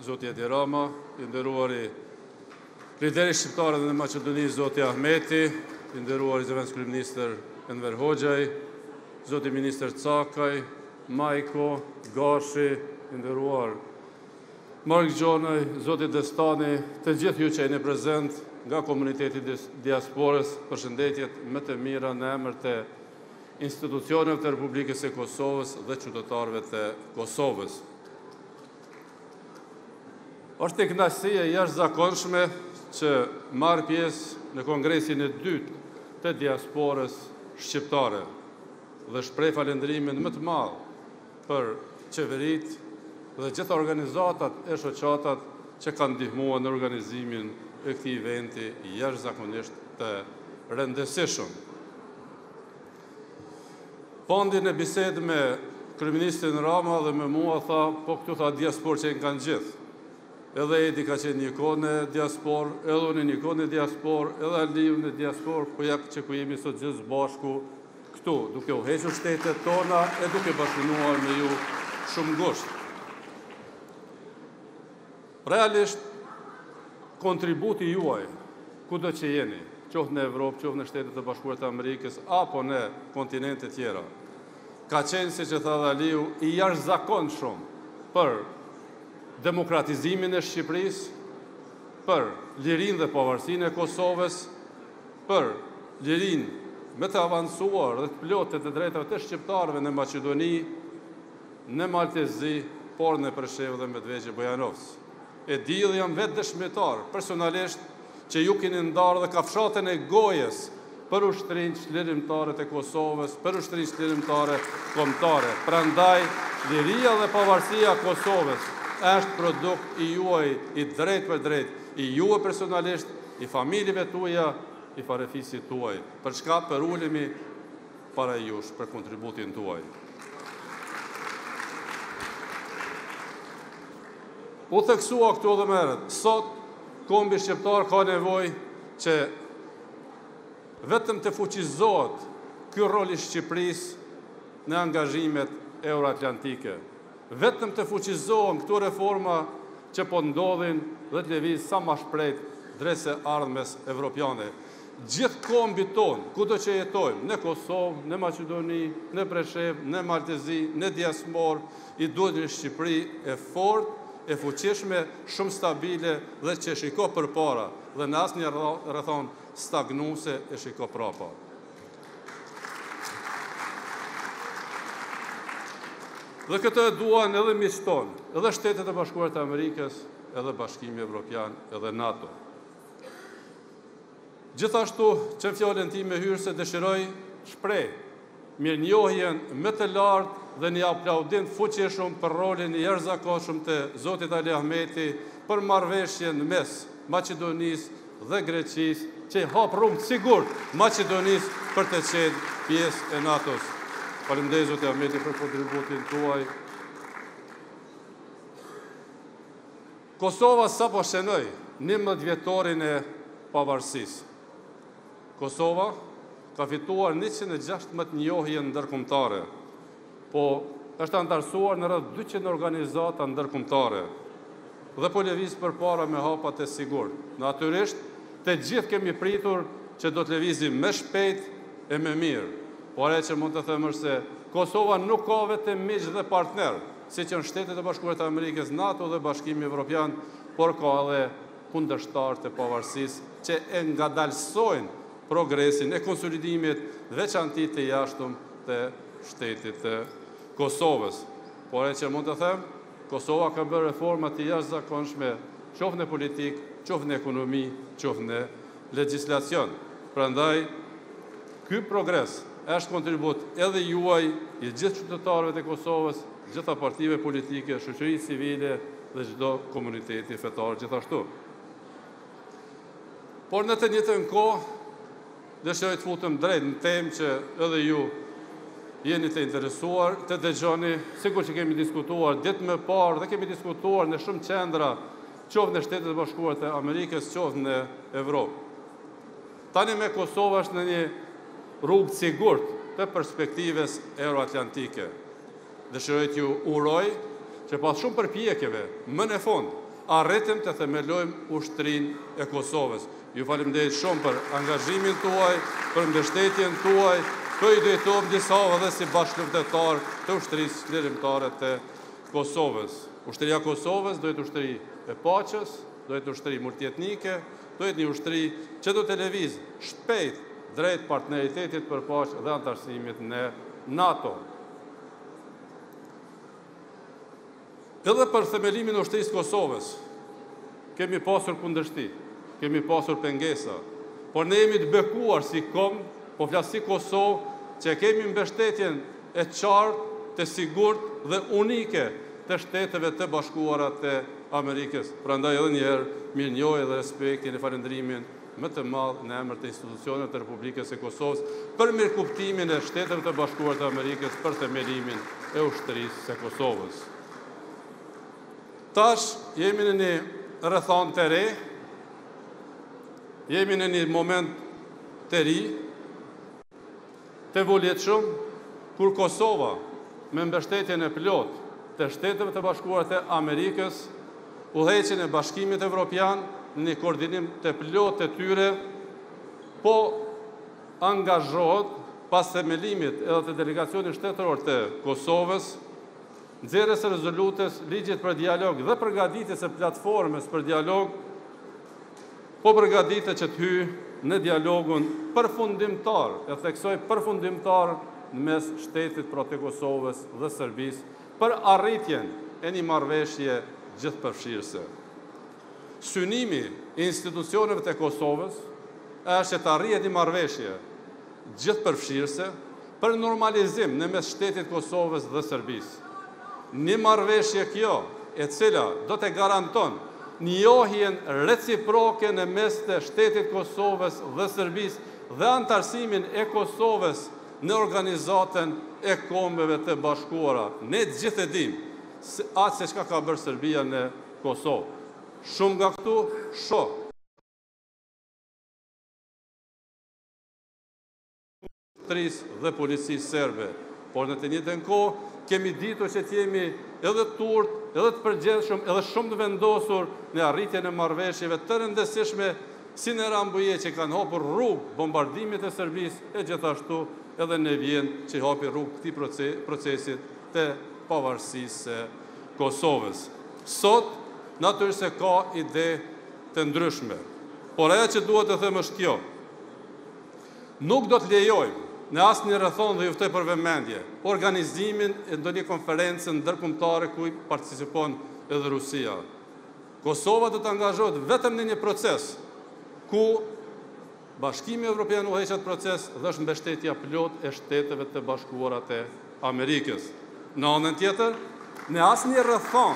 zoti Edi Rama, i nderuari lideri shqiptare dhe në Maqedoni, zoti Ahmeti, i nderuari zëvendës kryeministër Enver Hoxhaj, zoti ministër Cakaj, Majko, Gashi, i nderuar Mark Gjonaj, zoti Destani, të gjithë ju që jeni prezent nga komuniteti diasporës, përshëndetjet më të mira në emër të institucioneve të Republikës e Kosovës dhe qytetarëve të Kosovës. Është e kënaqësi e jashtëzakonshme që marr pjesë në kongresin e dytë të diasporës shqiptare dhe shpreh falënderimin më të madh për qeveritë dhe gjitha organizatat e shoqatat që kanë ndihmuar në organizimin e këtij eventi jashtëzakonisht të rëndësishëm. Fondi në bisedë me kryeministrin Rama dhe me mua tha, po këtu tha diasporë që kanë gjithë. Edhe Edi ka qenë një kohë në diasporë, edhe unë një kohë në diasporë, edhe Aliu në diasporë, po ja që ku jemi sot gjithë bashku këtu, duke u hequr shtetet tona e duke bashkëpunuar me ju shumë ngushtë. Realisht, kontributi juaj, kudo që jeni, qoftë në Evropë, qoftë në Shtetet e Bashkuara të Amerikës, apo në kontinente tjera, ka qenë, si që tha dhe Aliu, i jashtëzakonshëm për demokratizimin e Shqipërisë, për lirinë dhe pavarësinë e Kosovës, për lirinë me të avancuar dhe të plotë të drejtave të shqiptarëve në Maqedoni, në Maltezi, por në Preshevë dhe Medvegje Bojanovës. E di dhe jam vetë dëshmitar, personalisht, që ju keni ndarë dhe kafshatën e gojës për ushtrinë çlirimtare të Kosovës, për ushtrinë çlirimtare kombëtare. Prandaj, liria dhe pavarësia e Kosovës është produkt i juaj, i drejt për drejt, i juaj personalisht, i familjeve tuaja, i farefisit tuaj. Për çka për ulemi para jush, për kontributin tuaj. U theksua këtu dhe merret. Sot, kombi shqiptar ka nevojë që vetëm të fuqizohet ky rol i Shqipërisë në angazhimet euroatlantike. Vetëm të fuqizohen këto reforma që po ndodhin dhe të lëviz sa më shpejt drejt së ardhmes evropiane. Gjithë kombi ton, kudo që jetojmë, në Kosovë, në Maqedoni, në Preshevë, në Maltezi, në diasporë, i duhet një Shqipëri e fortë, e fuqishme, shumë stabile dhe që shiko përpara dhe në asnjë rrethon stagnuese e shiko prapa. Dhe këtë e duan edhe miqtë tonë, edhe Shtetet e Bashkuara të Amerikës, edhe Bashkimi Evropian, edhe NATO. Gjithashtu, që fjalën time hyrëse dëshiroj shpreh mirënjohjen më të lartë dhe një aplaudim fuqishëm për rolin i jashtëzakonshëm të zotit Ali Ahmeti për marrëveshjen mes Maqedonisë dhe Greqisë, që hap rrugë sigurt Maqedonisë për të qenë pjesë e NATO-s. Faleminderit zoti Ahmeti për kontributin tuaj. Kosova sapo shënoi 11 vjetorin e pavarësisë. Kosova ka fituar 116 njohje ndërkombëtare, po është antarësuar në rreth 200 organizata ndërkombëtare dhe po lëviz përpara me hapat e sigurt. Natyrisht, të gjithë kemi pritur që do të lëvizim më shpejt e më mirë. Por ajo që mund të them është se Kosova nuk ka vetëm miq dhe partner, siç janë Shtetet e Bashkuara të Amerikës, NATO dhe Bashkimi Evropian, por ka edhe kundërshtar të pavarësisë që e ngadalsojnë progresin e konsolidimit veçanti të jashtëm të shtetit të Kosovës. Por e që mund të them, Kosova ka bërë reforma të jashtëzakonshme, qoftë në politikë, qoftë në ekonomi, qoftë në legjislacion. Prandaj, ky progres është kontribut edhe juaj, i gjithë qytetarëve të Kosovës, gjitha partive politike, shoqërisë civile dhe çdo komuniteti fetar gjithashtu. Por në të njëjtën kohë, dëshiroj të futem drejt në temë që edhe ju jeni të interesuar, të dëgjoni, sikur që kemi diskutuar ditë më parë dhe kemi diskutuar në shumë qendra, qoftë në Shtetet e Bashkuara të Amerikës, qoftë në Evropë. Tani me Kosova është në një rrugë sigurt të perspektives euroatlantike. Dëshiroj t'ju uroj që pas shumë përpjekjeve, më në fund, arritëm të themelojmë ushtrinë e Kosovës. Ju faleminderit shumë për angazhimin tuaj, për mbështetjen tuaj, të i drejtojmë disa edhe si bashkëluftëtar të ushtrisë lirimtare të Kosovës. Ushtria e Kosovës do jetë ushtri e paqes, do jetë ushtri multietnike, do jetë një ushtri që do të lëvizë shpejt drejt partneritetit për paqe dhe antarësimit në NATO. Edhe për themelimin e ushtrisë Kosovës, kemi pasur kundërshti, kemi pasur pengesa, por ne jemi të bekuar si kom, po flas si Kosovë, që kemi mbështetjen e qartë, të sigurt dhe unike të Shteteve të Bashkuara të Amerikës. Prandaj edhe një herë mirënjohje dhe respektin e falëndrimin më të madh në emër të institucioneve të Republikës së Kosovës për mirëkuptimin e Shteteve të Bashkuara të Amerikës për themelimin e ushtrisë së Kosovës. Tash jemi në një rrethon të re, jemi në një moment të ri, të volitshëm, kur Kosova, me mbështetjen e plot të Shteteve të Bashkuara të Amerikës, udhëheqjen e Bashkimit Evropian në një koordinim të plot të tyre, po angazhohet pas themelimit edhe të delegacionit shtetëror të Kosovës, nxjerrjes së rezolutës, ligjit për dialog dhe përgatitjes së platformës për dialog, po përgatitet që të hyjë në dialogun përfundimtar, e theksoj përfundimtar në mes Shtetit të Kosovës dhe Serbisë për arritjen e një marrëveshje gjithëpërfshirëse. Synimi i institucioneve të Kosovës është të arrihet një marrëveshje gjithëpërfshirëse për normalizim në mes Shtetit të Kosovës dhe Serbisë. Një marrëveshje kjo, e cila do të garanton njohjen reciproke në mes të Shtetit të Kosovës dhe Serbisë dhe antarësimin e Kosovës në organizatën e Kombeve të Bashkuara. Ne të gjithë e dimë atë se çka ka bërë Serbia në Kosovë. Shumë nga këtu shoh dhe policisë serbe, por në të njëjtën kohë kemi ditur që të jemi edhe të turp, edhe të përgjithshëm, edhe shumë të vendosur në arritjen e marrëveshjeve të rëndësishme si në Rambuje që kanë hapur rrugë bombardimit e Serbisë e gjithashtu edhe në Vjenë që hapi rrugë këtij procesit të pavarësisë së Kosovës. Sot, natyrisht se ka ide të ndryshme, por ajo që duhet të them është kjo. Nuk do të lejojmë në asë një rrethon dhe juftoj për vëmendje, organizimin e ndonjë konferencë ndërkombëtare ku participon edhe Rusia. Kosova do të angazhohet vetëm në një proces ku Bashkimi Evropian udhëheqet proces dhe është mbështetja plot e Shteteve të Bashkuara të Amerikës. Në anën tjetër, në asnjë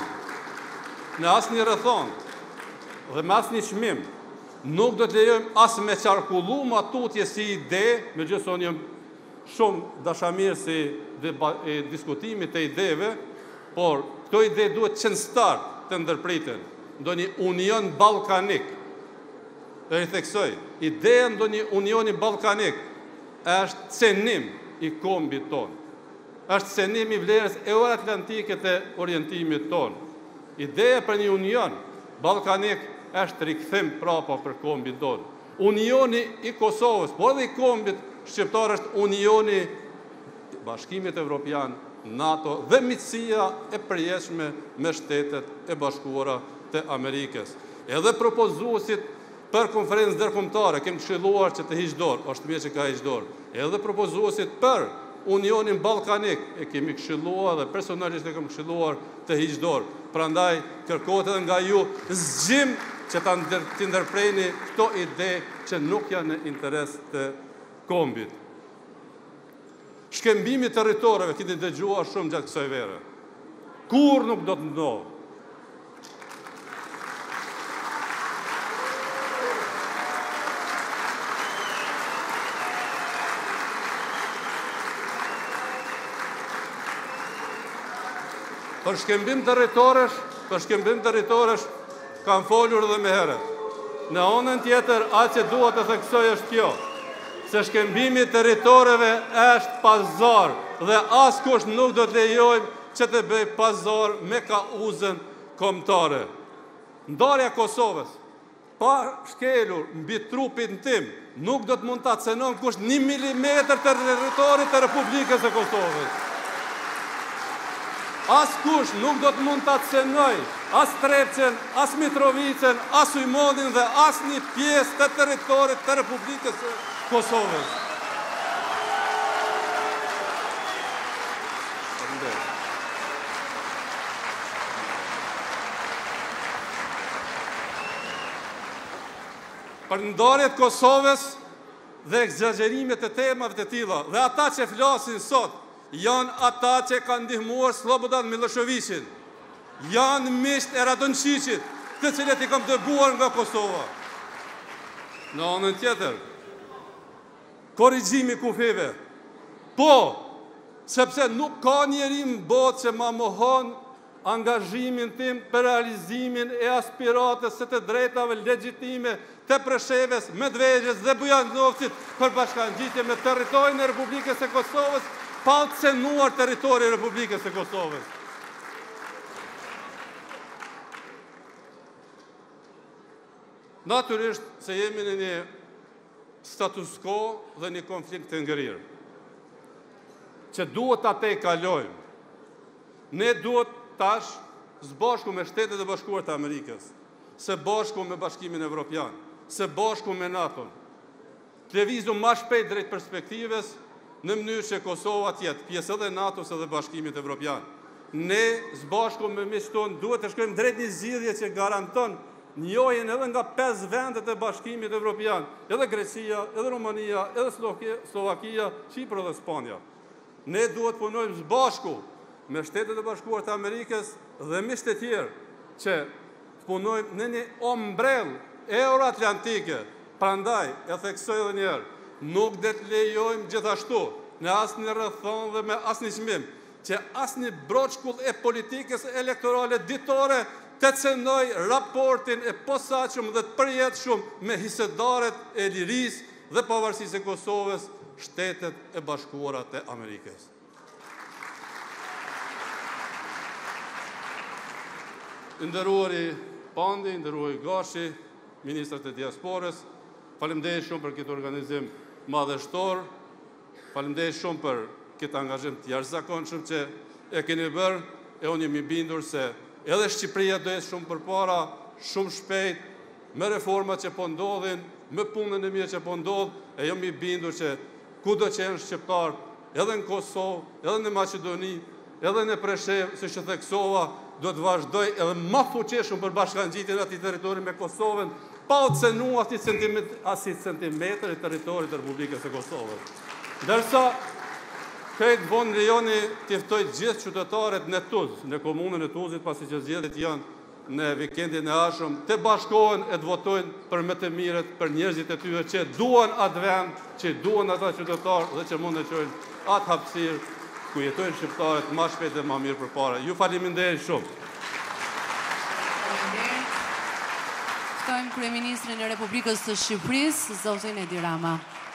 rrethon dhe me asnjë çmim nuk do të lejojmë as me qarkullu matutje si ide, megjithëse unë jam shumë dashamirë si diskutimit të ideve, por këto ide duhet që në start të ndërpriten, ndonjë union ballkanik. E i theksoj, ideja ndonjë unioni ballkanik është cenim i kombit tonë. Është cenim i vlerës euroatlantike të orientimit tonë. Ideja për një union ballkanik është rikthim prapa për kombin tonë. Unioni i Kosovës, por edhe i kombit shqiptar është unioni Bashkimit Evropian, NATO dhe miqësia e përjetshme me Shtetet e Bashkuara të Amerikës. Edhe propozuesit për konferencë ndërkombëtare kemi këshilluar që të hiq dorë, është mirë që ka hiq dorë. Edhe propozuesit për Unionin Ballkanik e kemi këshilluar dhe personalisht e kemi këshilluar të hiq dorë. Prandaj kërkohet edhe nga ju zgjim që të ndërpreni këto ide që nuk janë në interes të kombit. Shkembimi territoreve keni dëgjuar shumë gjatë kësaj vere. Kur nuk do të ndodhë. Për shkembim territoresh kanë folur dhe me herët. Në anën tjetër, atë që duhet të theksoj është kjo, se shkembimi territoreve është pazar dhe askush nuk do të lejojmë që të bëj pazar me kauzën kombëtare. ndarja Kosovës, pa shkelur mbi trupin tim, nuk do të mund ta cenon kush 1 milimetër të territorit të Republikës së Kosovës. As kush nuk do të mund ta cenoj as Trepçen, as Mitrovicën, as Ujmonin dhe as një pjesë të territorit të Republikës së Kosovës. Për ndarjet Kosovës dhe egzagerimet e temave të tilla, dhe ata që flasin sot, janë ata që kanë ndihmuar Slobodan Miloševićin, janë miqt e Radončićit, të cilët i kam dëbuar nga Kosova. Në anën tjetër, korrigjimi kufive. Po, sepse nuk ka njeri në botë që ma mohon angazhimin tim për realizimin e aspiratës së të drejtave legjitime të Preševes, Medvedjes dhe Bujanovcit për bashkangjitje me territorin e Republikës së Kosovës, pa cenuar territori i Republikës së Kosovës. Natyrisht se jemi në një status quo dhe një konflikt të ngrirë, që duhet atë e kalojmë. Ne duhet tash, së bashku me Shtetet e Bashkuara të Amerikës, së bashku me Bashkimin Evropian, së bashku me NATO, të lëvizu më shpejt drejt perspektives në mënyrë që Kosova tjetë pjesë edhe NATO-s edhe Bashkimit Evropian. Ne, së bashku me miqton, duhet të shkojmë drejt një zgjidhje që garanton njohjen edhe nga 5 vendet e Bashkimit Evropian, edhe Greqia, edhe Rumania, edhe Slovakia, Çipër dhe Spanja. Ne duhet punojmë së bashku me Shtetet e Bashkuara të Amerikës dhe miqtë e tjerë që punojmë në një ombrellë euroatlantike. Prandaj, e theksoj edhe një herë, nuk do të lejojmë gjithashtu në asnjë rrethon dhe me asnjë çmim që asnjë broçkull e politikës elektorale ditore të cenoj raportin e posaçëm dhe të përjetshëm me hisedarët e lirisë dhe pavarësisë e Kosovës, Shtetet e Bashkuara të Amerikës. Nderuari Pandi, nderuari Gashi, ministrat e diasporës, faleminderit shumë për këtë organizim madhështor, faleminderit shumë për këtë angazhim të jashtëzakonshëm që e keni bërë, e unë jam i bindur se edhe Shqipëria do jetë shumë përpara, shumë shpejt, me reformat që po ndodhin, me punën e mirë që po ndodh, e jam i bindur që kudo që janë shqiptar, edhe në Kosovë, edhe në Maqedoni, edhe në Prešev, siç e theksova, do të vazhdoj edhe më fuqishëm për bashkangjitjen e atij territori me Kosovën, pa u cenuar asnjë centimetër i territorit të Republikës së Kosovës. Ndërsa këtë vonë lejoni të ftoj gjithë qytetarët në Tuzë, në komunën e Tuzit, pasi që zgjedhjet janë në vikendin e ardhshëm, të bashkohen e të votojnë për më të mirët, për njerëzit e tyre që duan atë vend, që duan ata qytetarë dhe që mund të çojnë atë hapësirë ku jetojnë shqiptarët më shpejt dhe më mirë përpara. Ju faleminderit shumë. Ftojmë Kryeministrin e Republikës së Shqipërisë, zotin Edi Rama.